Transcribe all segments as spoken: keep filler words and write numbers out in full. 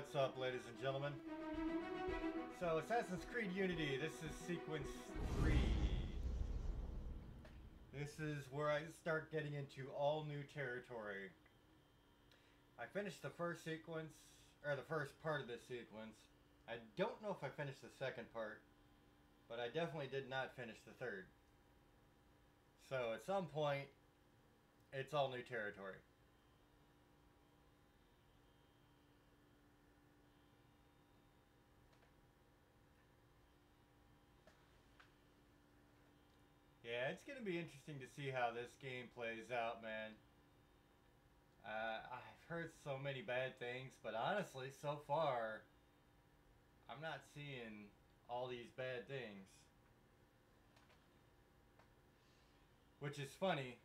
What's up, ladies and gentlemen? So, Assassin's Creed Unity, this is sequence three. This is where I start getting into all new territory. I finished the first sequence, or the first part of this sequence. I don't know if I finished the second part, but I definitely did not finish the third. So, at some point, it's all new territory. Yeah, it's going to be interesting to see how this game plays out, man. Uh, I've heard so many bad things, but honestly, so far, I'm not seeing all these bad things. Which is funny,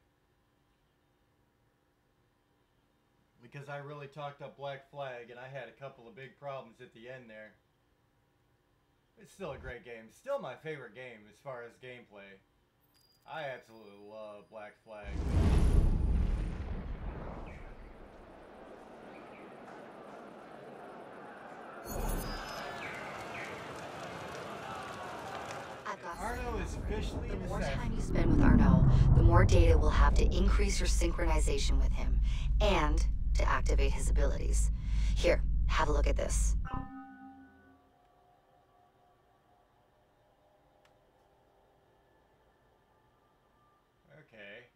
because I really talked up Black Flag, and I had a couple of big problems at the end there. It's still a great game. Still my favorite game as far as gameplay. I absolutely love Black Flag. Arno is officially The an more assassin. time you spend with Arno, the more data we'll have to increase your synchronization with him, and to activate his abilities. Here, have a look at this. Okay.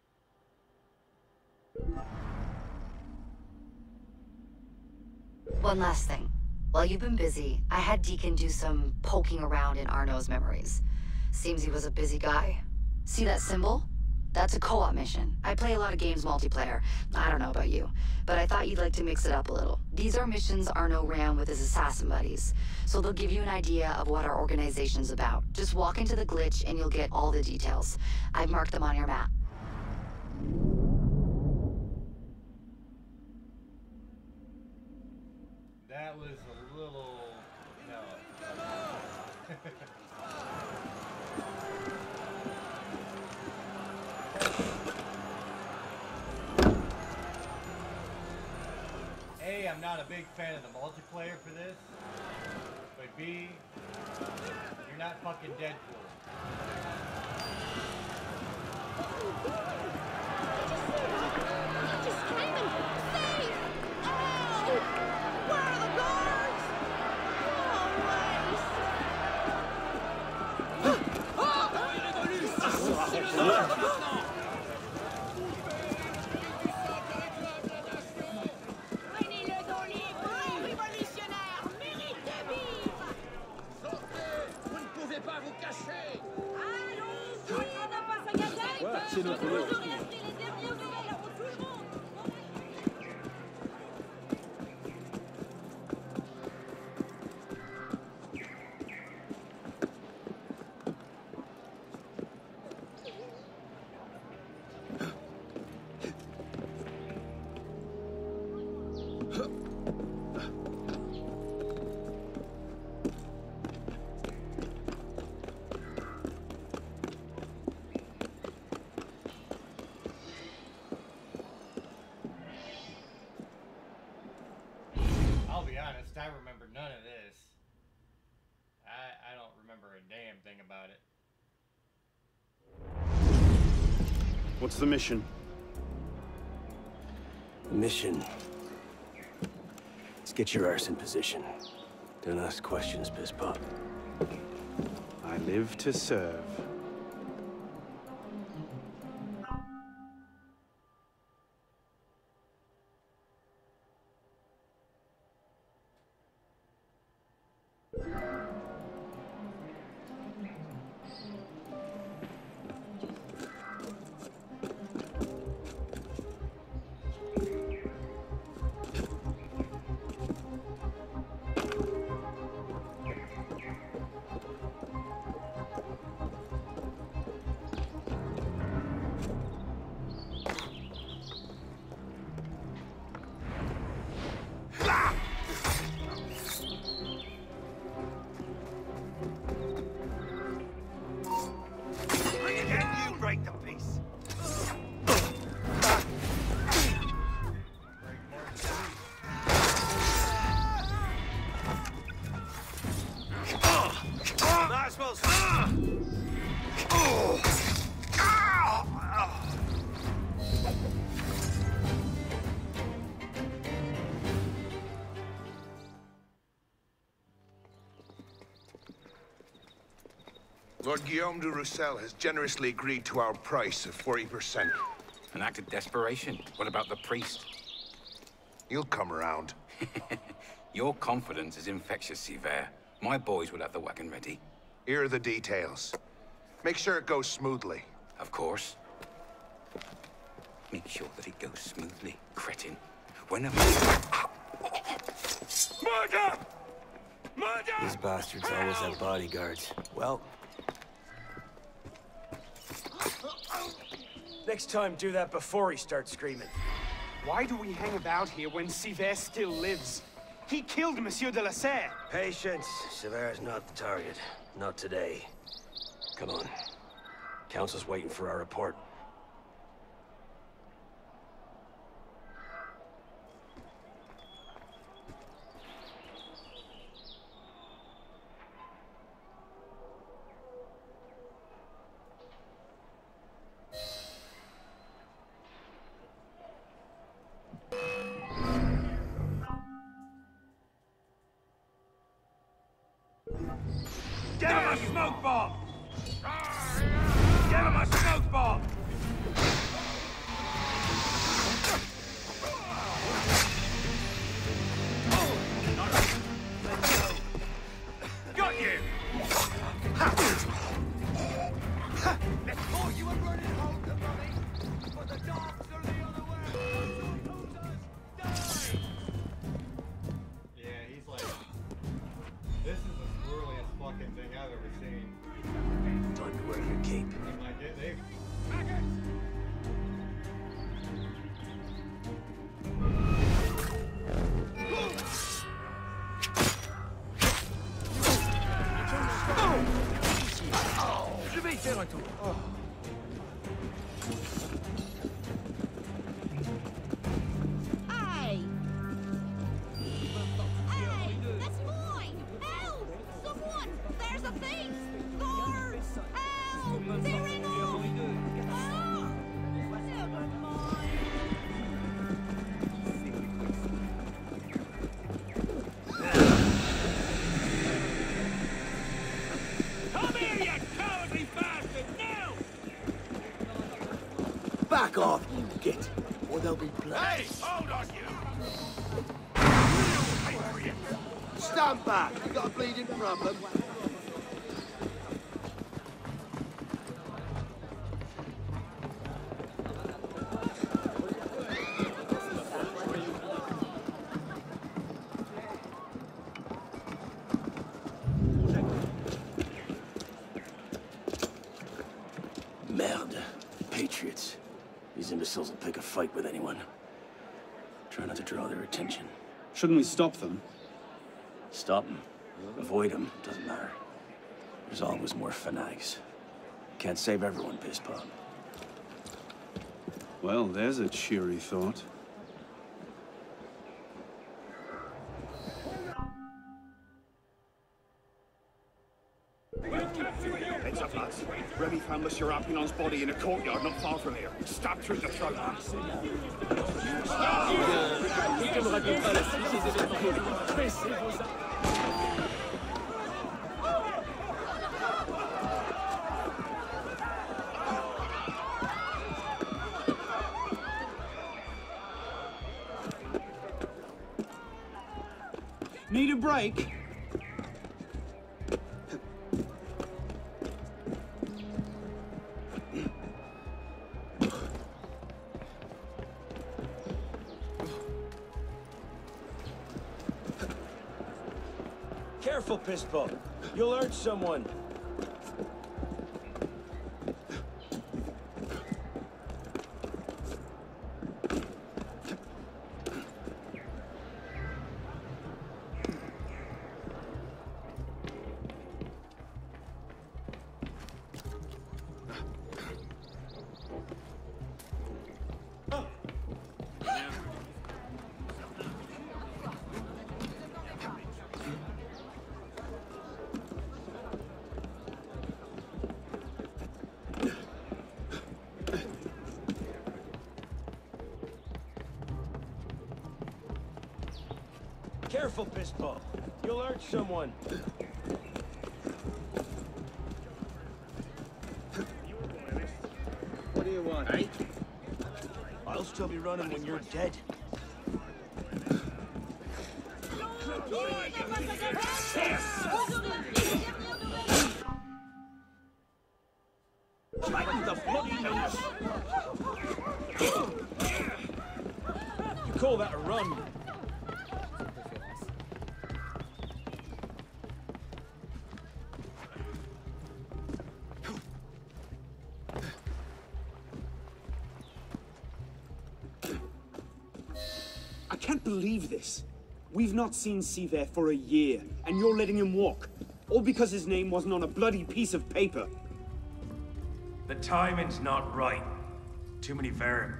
One last thing. While you've been busy, I had Deacon do some poking around in Arno's memories. Seems he was a busy guy. See that symbol? That's a co-op mission. I play a lot of games multiplayer. I don't know about you, but I thought you'd like to mix it up a little. These are missions Arno ran with his assassin buddies, so they'll give you an idea of what our organization's about. Just walk into the glitch and you'll get all the details. I've marked them on your map. That was a little... no. A, I'm not a big fan of the multiplayer for this. But B, you're not fucking Deadpool. Just came and saved! Oh! Where are the guards? Prenez-le dans les bras, révolutionnaire! Mérite de vivre! Sortez! Vous ne pouvez pas vous cacher! Allons-y! On n'a pas sa gâterie! Voilà, c'est notre Vous leçon. aurez appris les dernières nouvelles avant tout le monde! I'll be honest, I remember none of this. I, I don't remember a damn thing about it. What's the mission? Mission. Let's get your arse in position. Don't ask questions, piss pop. I live to serve. rebels! Ah! Oh! Ah! Lord Guillaume de Roussel has generously agreed to our price of forty percent. An act of desperation. What about the priest? He'll come around. Your confidence is infectious, Siecle. My boys will have the wagon ready. Here are the details. Make sure it goes smoothly. Of course. Make sure that it goes smoothly, cretin. When a... Murder! Murder! These bastards always have bodyguards. Well... Next time, do that before he starts screaming. Why do we hang about here when Siecle still lives? He killed Monsieur de la Serre. Patience. Severe's not the target. Not today. Come on. Council's waiting for our report. Give him a smoke bomb! Give him a smoke bomb! Got you! Before you were running home to money, but the dogs are the other way! Yeah, he's like, this is the squirreliest fucking thing I've ever seen. Time to wear your cape. They might get, they, Je vais y faire un tour. Hey! Hey! That's mine! Help! Someone! There's a thief! Guards! Help! They're in off! Ah! Never mind. Come here, you cowardly bastard! Now! Back off, you git, or there'll be blood. Hey! Hold on, you! Stand back! You got a bleeding problem? Merde. Patriots. These imbeciles will pick a fight with anyone. Try not to draw their attention. Shouldn't we stop them? Stop them. Avoid them. Doesn't matter. There's always more fanatics. Can't save everyone, piss pop. Well, there's a cheery thought. Heads up, lads. Remy found Monsieur Arpinon's body in a courtyard not far from here. Stabbed through the throat. Need a break? Careful, Pispo. You'll hurt someone. Careful, Pistol. You'll hurt someone. What do you want, eh? I'll still be running when you're dead. Like the bloody nose! You call that a run? I can't believe this. We've not seen Siecle for a year, and you're letting him walk. All because his name wasn't on a bloody piece of paper. The timing's not right. Too many variables.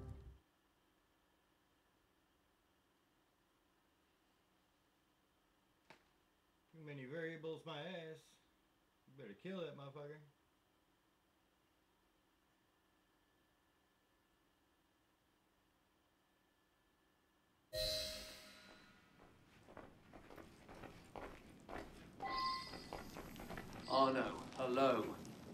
Too many variables, my ass. You better kill that motherfucker. Arno, hello.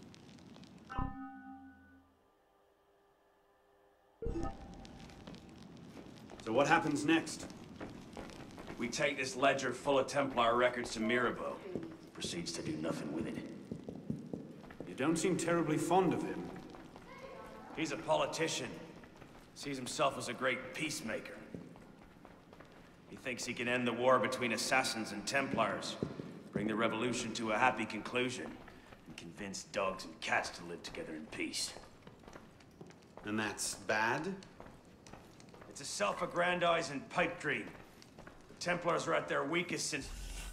So what happens next? We take this ledger full of Templar records to Mirabeau. Proceeds to do nothing with it. You don't seem terribly fond of him. He's a politician. Sees himself as a great peacemaker. He thinks he can end the war between assassins and Templars, bring the revolution to a happy conclusion, and convince dogs and cats to live together in peace. And that's bad? It's a self-aggrandizing pipe dream. The Templars are at their weakest since...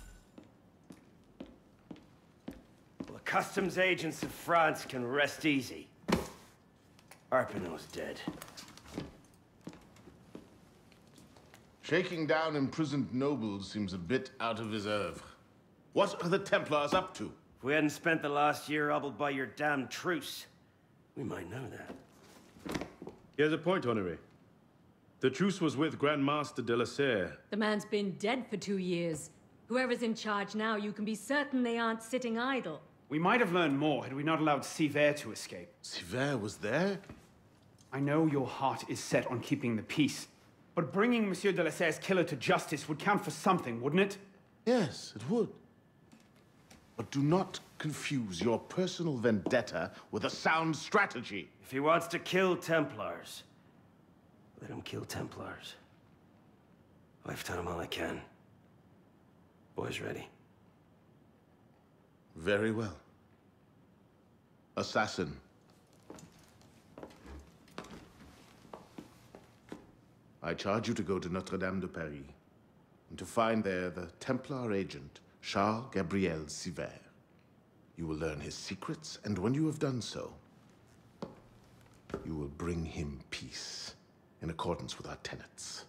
Well, the customs agents of France can rest easy. Arpinot's dead. Shaking down imprisoned nobles seems a bit out of his oeuvre. What are the Templars up to? If we hadn't spent the last year hobbled by your damn truce, we might know that. Here's a point, Honoré. The truce was with Grand Master de la Serre. The man's been dead for two years. Whoever's in charge now, you can be certain they aren't sitting idle. We might have learned more had we not allowed Siecle to escape. Siecle was there? I know your heart is set on keeping the peace, but bringing Monsieur de la Serre's killer to justice would count for something, wouldn't it? Yes, it would. But do not confuse your personal vendetta with a sound strategy. If he wants to kill Templars, let him kill Templars. I've done all I can. Boys ready? Very well. Assassin. I charge you to go to Notre-Dame de Paris and to find there the Templar agent, Charles Gabriel Siecle. You will learn his secrets, and when you have done so, you will bring him peace in accordance with our tenets.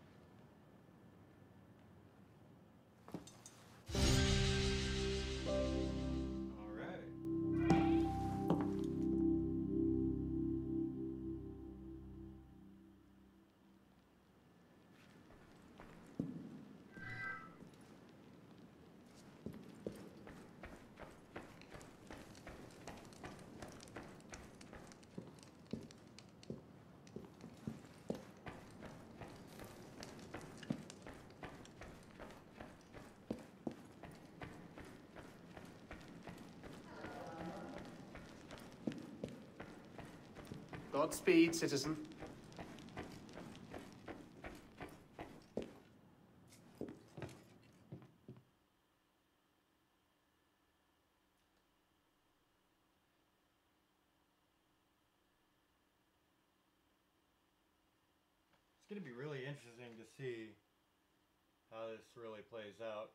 Godspeed, citizen. It's going to be really interesting to see how this really plays out.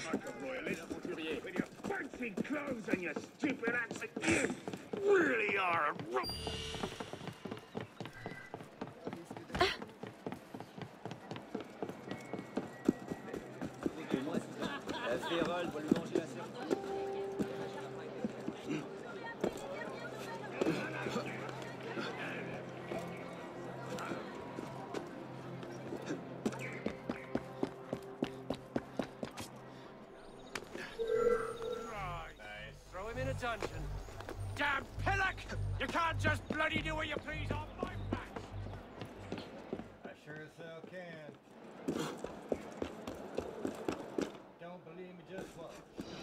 With your fancy clothes and your stupid accent, you really are a ro- Throw him in a dungeon. Damn pillock! You can't just bloody do what you please on my back! I sure as hell can. Don't believe me, just watch.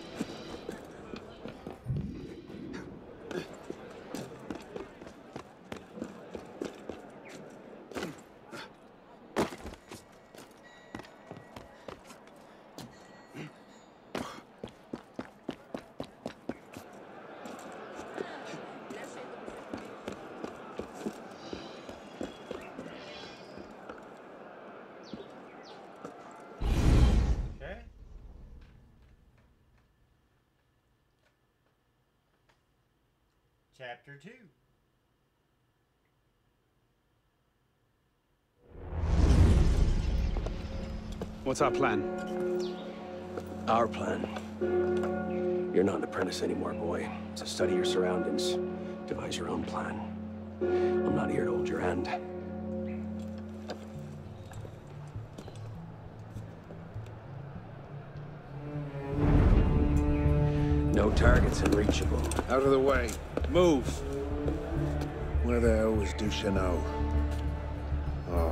Chapter two. What's our plan? Our plan? You're not an apprentice anymore, boy. So study your surroundings. Devise your own plan. I'm not here to hold your hand. No targets unreachable. Out of the way. Move. Where the hell was Duchesneau? Oh.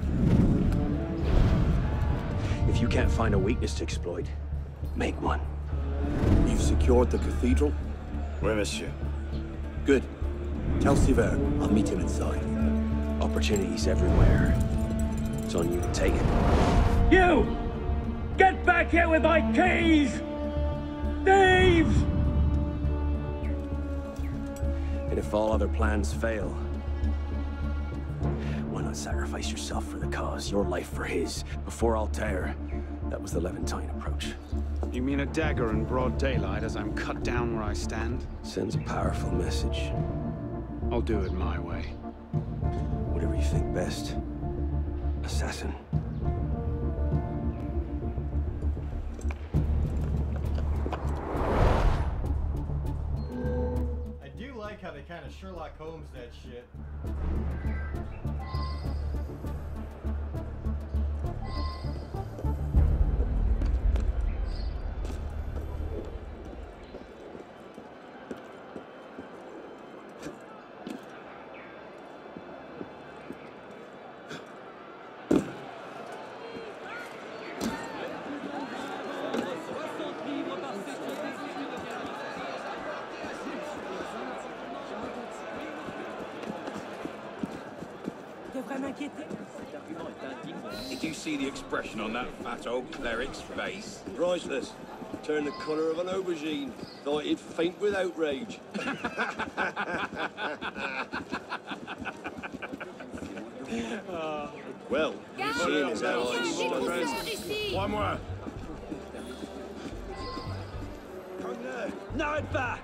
If you can't find a weakness to exploit, make one. You've secured the cathedral? Oui, monsieur. Good. Tell Siecle I'll meet him inside. Opportunities everywhere. It's on you to take it. You! Get back here with my keys! Thieves! And if all other plans fail, why not sacrifice yourself for the cause, your life for his? Before Altair, that was the Levantine approach. You mean a dagger in broad daylight as I'm cut down where I stand? Sends a powerful message. I'll do it my way. Whatever you think best, assassin. I do like how they kind of Sherlock Holmes that shit. Did you see the expression on that fat old cleric's face? Priceless. Turned the colour of an aubergine. Thought he'd faint with outrage. uh, well, seeing as how I stood... One more. N'arrête pas!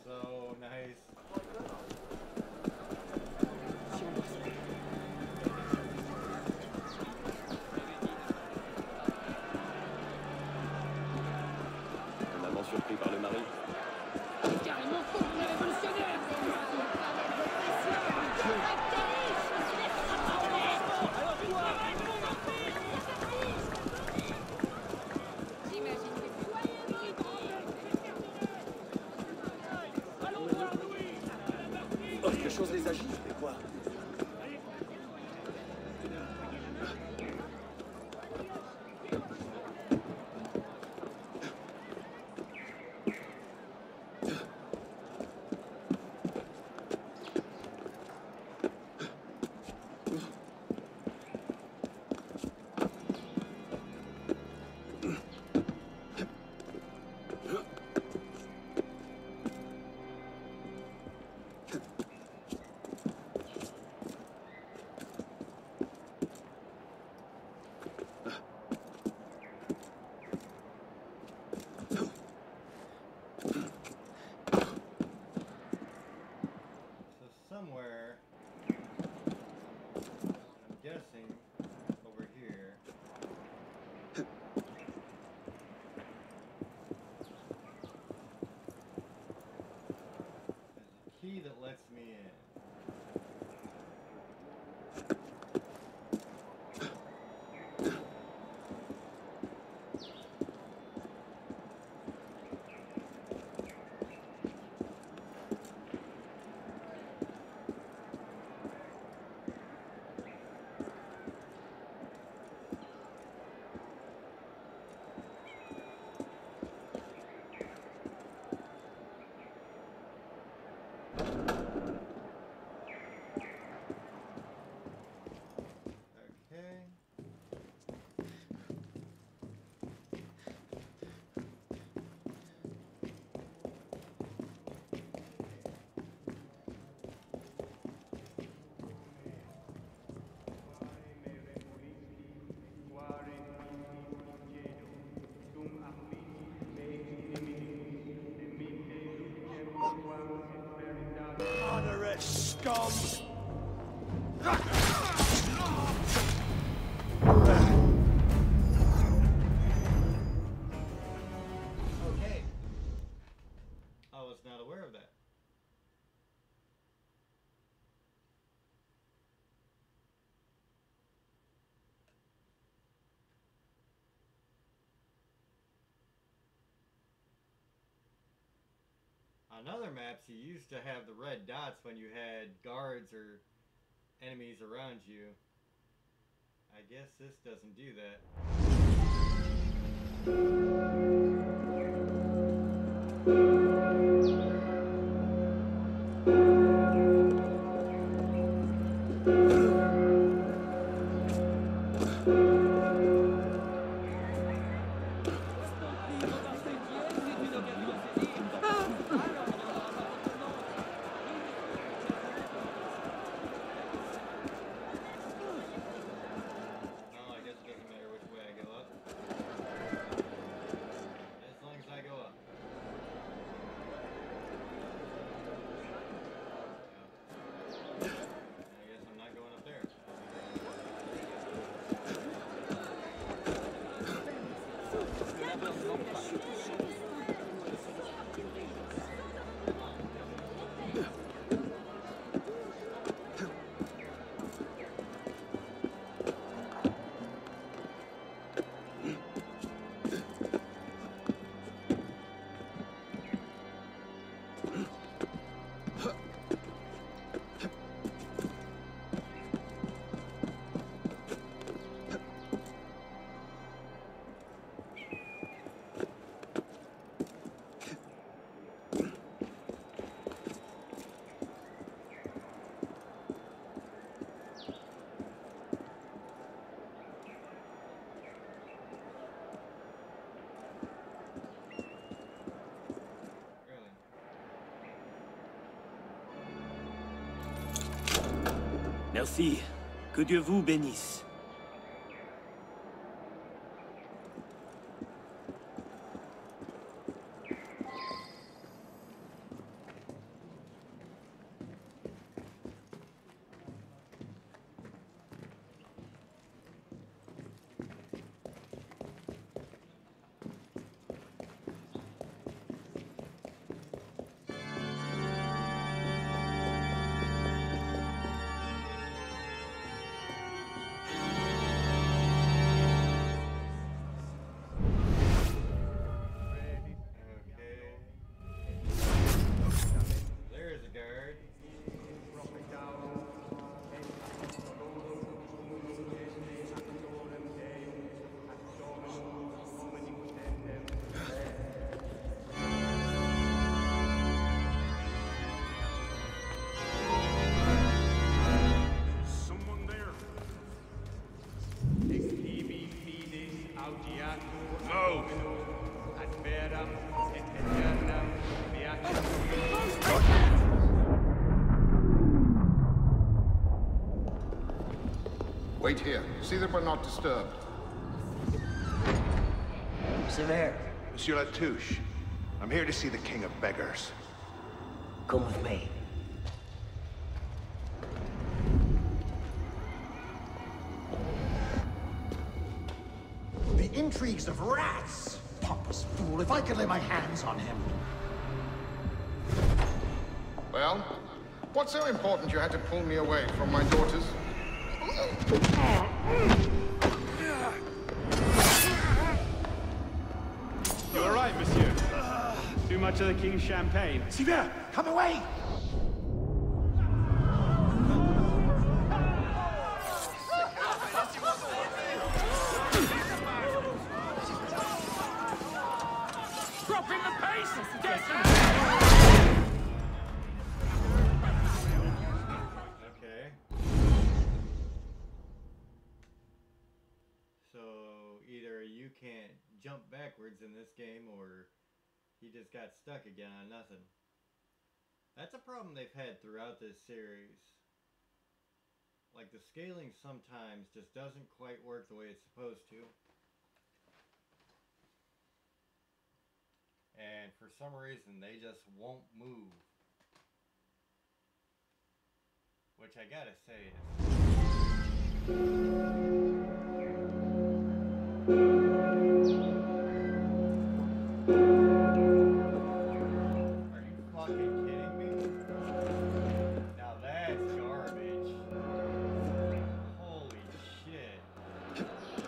So nice. Finalement surpris par le mari. Carrément contre-révolutionnaire! J'imagine que Oh, quelque chose les agite, mais quoi? Somewhere, I'm guessing, over here. There's a key that lets me in. Scum! Okay. I was not aware of that. On other maps, you used to have the red dots when you had guards or enemies around you. I guess this doesn't do that. Merci. Que Dieu vous bénisse. Wait here. See that we're not disturbed. Siecle. Monsieur Latouche, I'm here to see the King of Beggars. Come with me. The intrigues of rats! Pompous fool, if I could lay my hands on him. Well, what's so important you had to pull me away from my daughters? You all right, monsieur? Too much of the king's champagne? Siecle, come away! Dropping the pace! Get Okay. So either you can't jump backwards in this game, or he just got stuck again on nothing. That's a problem they've had throughout this series. Like, the scaling sometimes just doesn't quite work the way it's supposed to. And for some reason, they just won't move. Which I gotta say Are you fucking kidding me? Now that's garbage. Holy shit.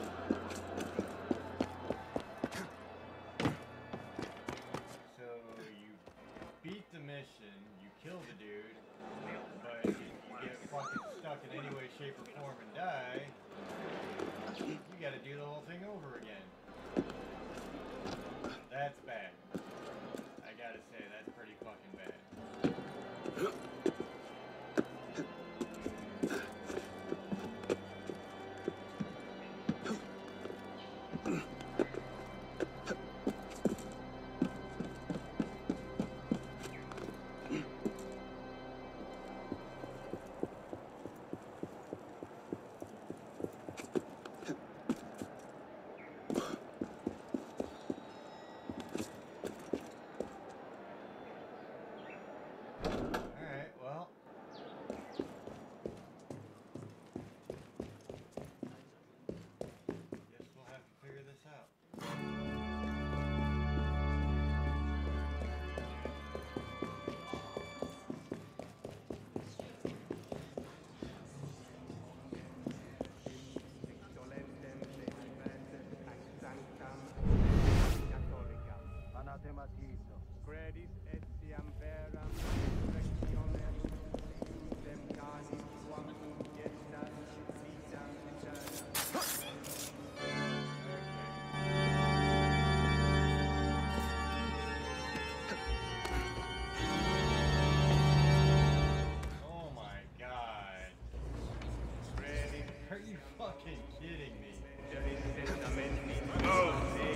So you beat the mission, you kill the dude, but if you get fucking stuck in any way, shape, or form and die, you gotta do the whole thing over again. That's bad. I gotta say, that's pretty fucking bad. Alright, well. Guess we'll have to figure this out. Credit etiam veram resurrectionem dem cani quam ingestas vitam Oh my god. Are you fucking kidding me? Oh!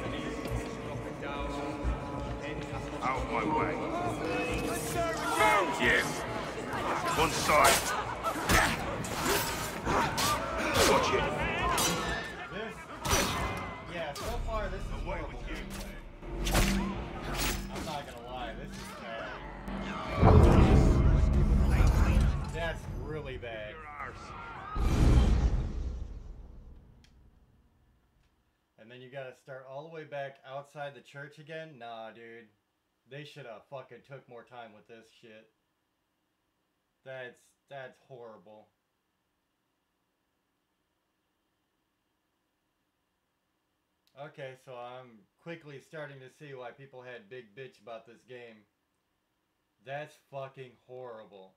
Out my way. Yeah. One side. Watch it. This, yeah, so far this is horrible gameplay. I'm not gonna lie, this is bad. That's really bad. And then you gotta start all the way back outside the church again? Nah, dude. They should have fucking took more time with this shit. That's, that's horrible. Okay, so I'm quickly starting to see why people had big bitch about this game. That's fucking horrible.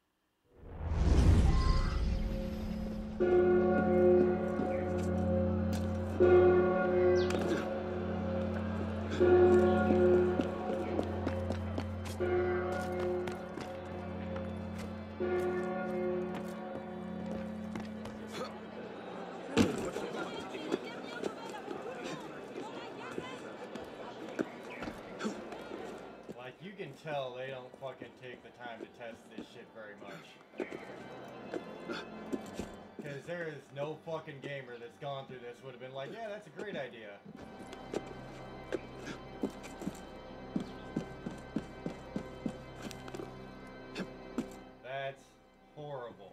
Like, you can tell they don't fucking take the time to test this shit very much. Because there is no fucking gamer that's gone through this would have been like, yeah, that's a great idea. That's horrible.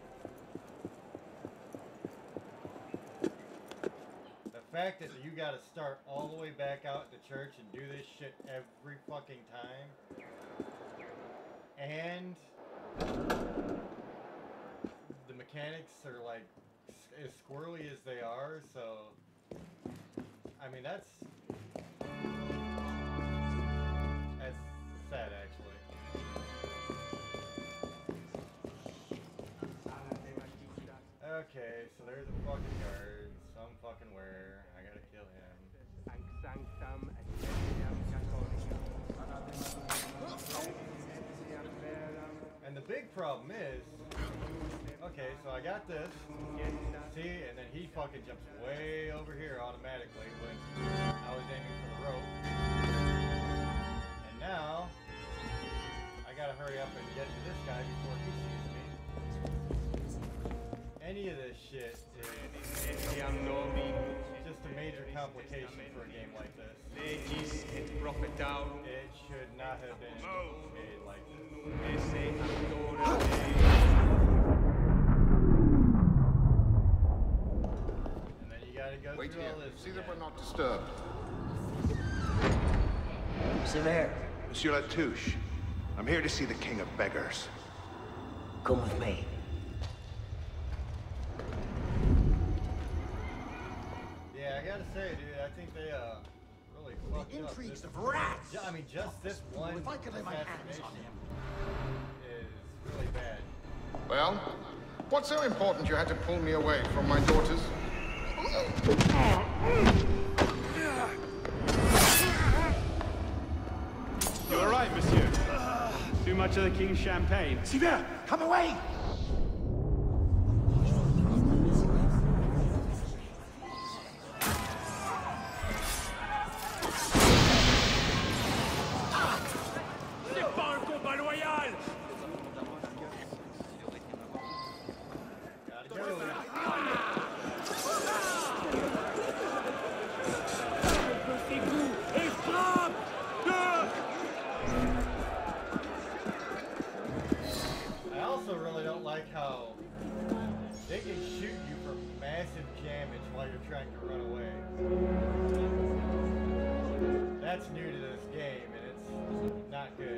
The fact that you gotta start all the way back out to church and do this shit every fucking time. And the mechanics are like as squirrely as they are, so I mean that's that's sad actually. Okay, so there's a fucking guard, some fucking where. I gotta kill him. And the big problem is, okay, so I got this, see, and then he fucking jumps way over here automatically when I was aiming for the rope. And now, I gotta hurry up and get to this guy before he sees me. Any of this shit is just a major complication for a game like this. It should not have been made like this. And then you gotta go Wait through here. all this. See that we're not disturbed. Siecle, Monsieur Latouche, I'm here to see the King of Beggars. come with me. Yeah, I gotta say, dude, I think they uh really fucked The up. intrigues This- of rats. ju- I mean, just this one If I could lay my hands assassination on him. is really bad. Well, what's so important you had to pull me away from my daughters? You all right, monsieur? Too much of the king's champagne? Siecle, come away! C'est pas un combat loyal! Gotta go. I also really don't like how they can shoot you for massive damage while you're trying to run away. That's new to this game, and it's not good.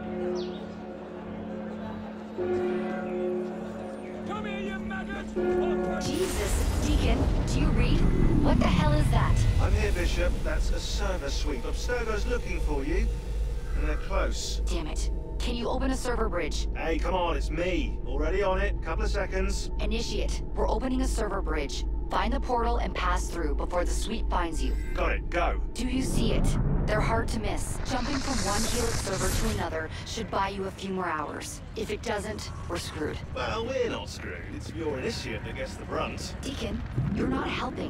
Come here, you maggot! Jesus, Deacon, do you read? What the hell is that? I'm here, Bishop. That's a server sweep. Abstergo's looking for you. And they're close. Damn it. Can you open a server bridge? Hey, come on, it's me. Already on it. Couple of seconds. Initiate. We're opening a server bridge. Find the portal and pass through before the sweep finds you. Got it. Go. Do you see it? They're hard to miss. Jumping from one Helix server to another should buy you a few more hours. If it doesn't, we're screwed. Well, we're not screwed. It's your initiate that gets the brunt. Deacon, you're not helping.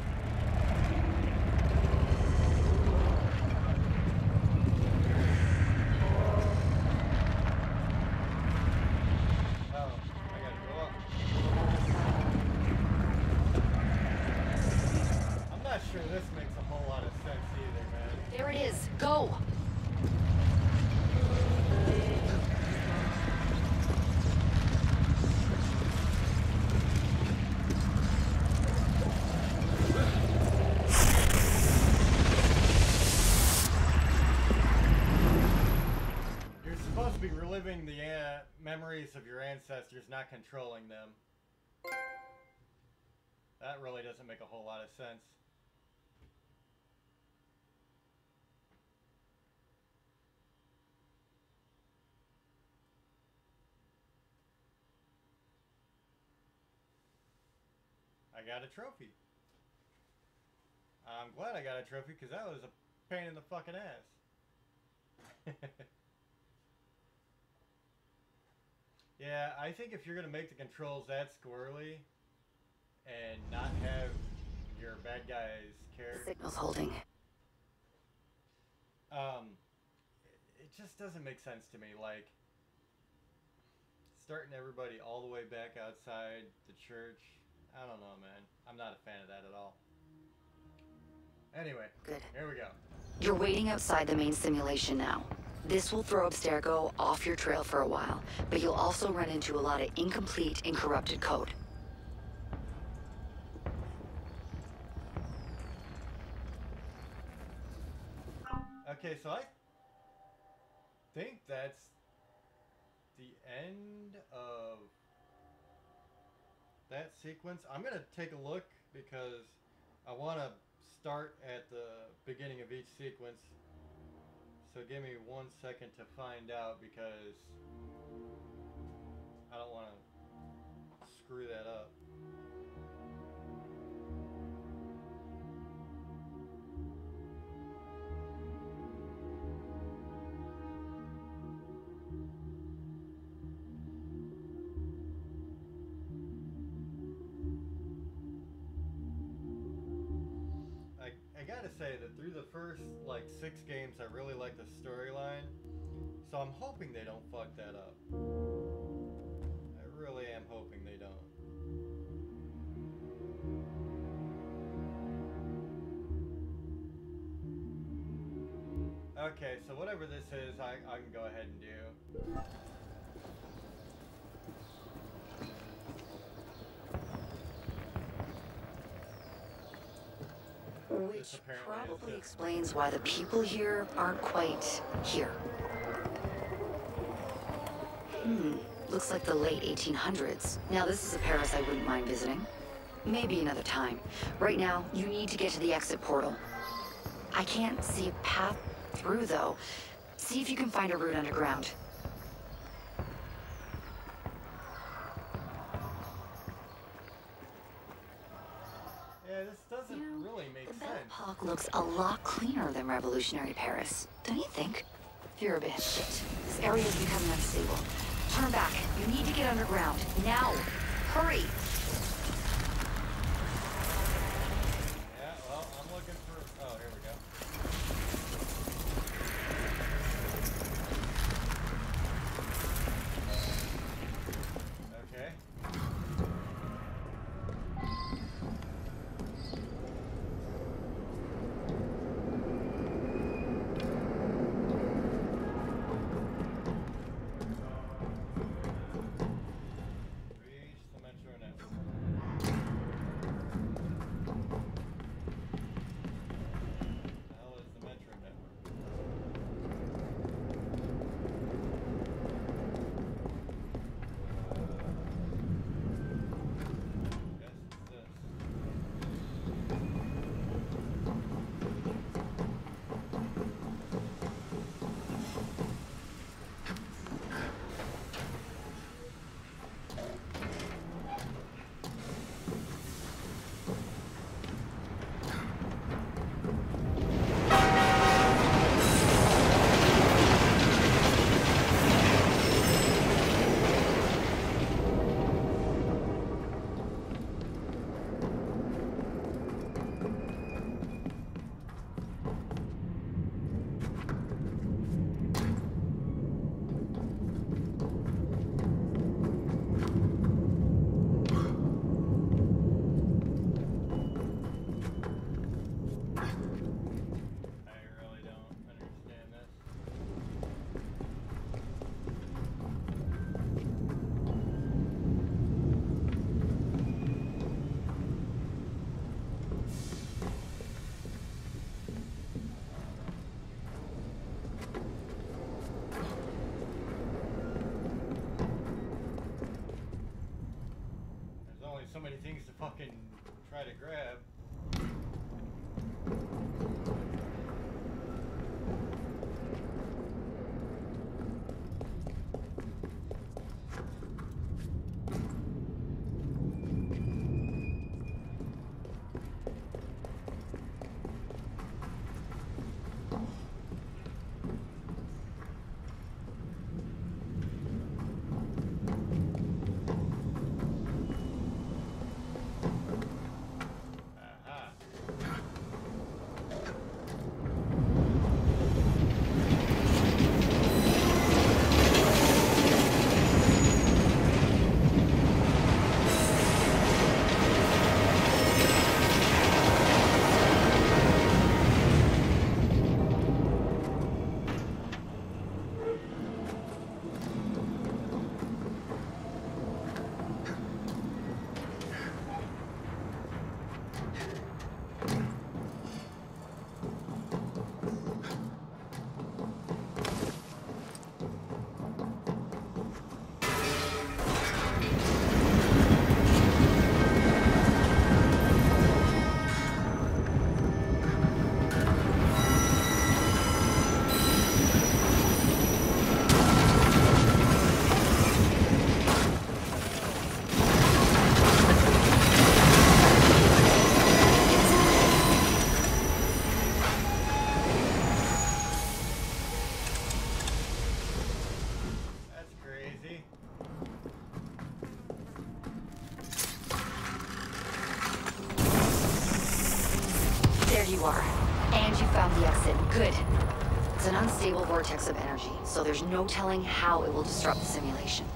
I'm not sure this makes a whole lot of sense either, man. There it is. Go! You're supposed to be reliving the uh, memories of your ancestors, not controlling them. That really doesn't make a whole lot of sense. I got a trophy. I'm glad I got a trophy because that was a pain in the fucking ass. Yeah, I think if you're gonna make the controls that squirrely and not have your bad guy's character, Signal's holding. um, it just doesn't make sense to me. Like, starting everybody all the way back outside the church. I don't know, man. I'm not a fan of that at all. Anyway, good. Here we go. You're waiting outside the main simulation now. This will throw Abstergo off your trail for a while, but you'll also run into a lot of incomplete and corrupted code. Okay, so I think that's the end of that sequence. I'm gonna take a look because I want to start at the beginning of each sequence. So give me one second to find out because I don't want to screw that up. I gotta say that through the first like six games I really like the storyline, so I'm hoping they don't fuck that up. I really am hoping they don't. Okay, so whatever this is, I, I can go ahead and do. Which probably explains why the people here aren't quite here. Hmm, looks like the late eighteen hundreds. Now this is a Paris I wouldn't mind visiting. Maybe another time. Right now, you need to get to the exit portal. I can't see a path through though. See if you can find a route underground. Yeah, this doesn't you know, really make the sense. Park looks a lot cleaner than revolutionary Paris, don't you think? You're a bit shit. This area is becoming unstable. Turn back. You need to get underground. Now! Hurry! Yeah, well, I'm looking for... Oh, here we go. Okay. So many things to fucking try to grab. you are. And you found the exit. Good. It's an unstable vortex of energy, so there's no telling how it will disrupt the simulation.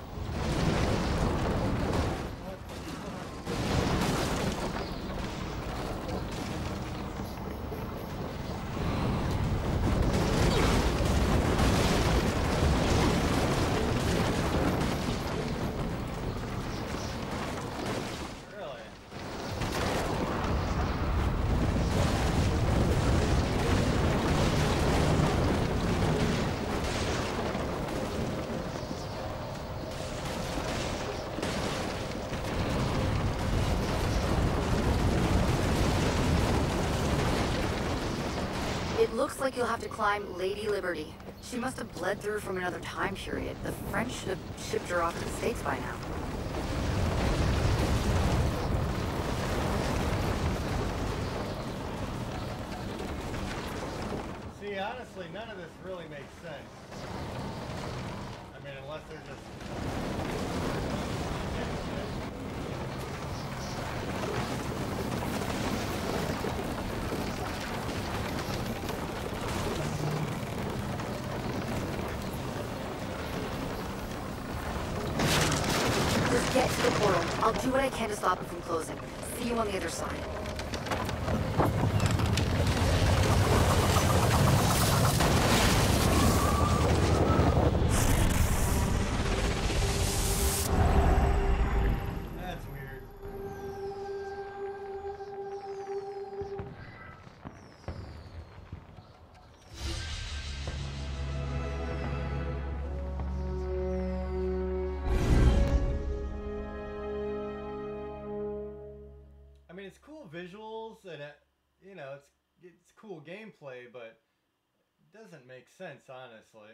It looks like you'll have to climb Lady Liberty. She must have bled through from another time period. The French should have shipped her off to the States by now. See, honestly, none of this really makes sense. I mean, unless they're just... Just get to the portal. I'll do what I can to stop it from closing. See you on the other side. That's weird. I mean, it's cool visuals and it, you know, it's it's cool gameplay, but it doesn't make sense, honestly.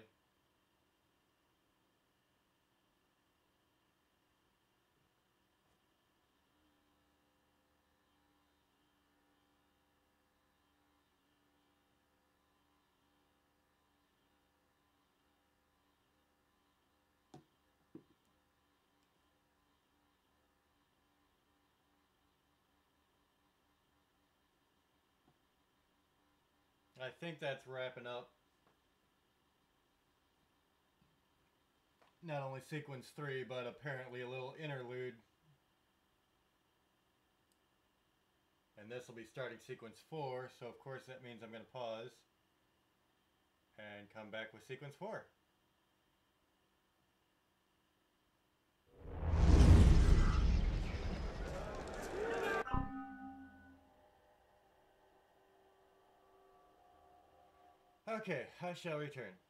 I think that's wrapping up not only sequence three, but apparently a little interlude. And this will be starting sequence four, so of course that means I'm going to pause and come back with sequence four. Okay, I shall return.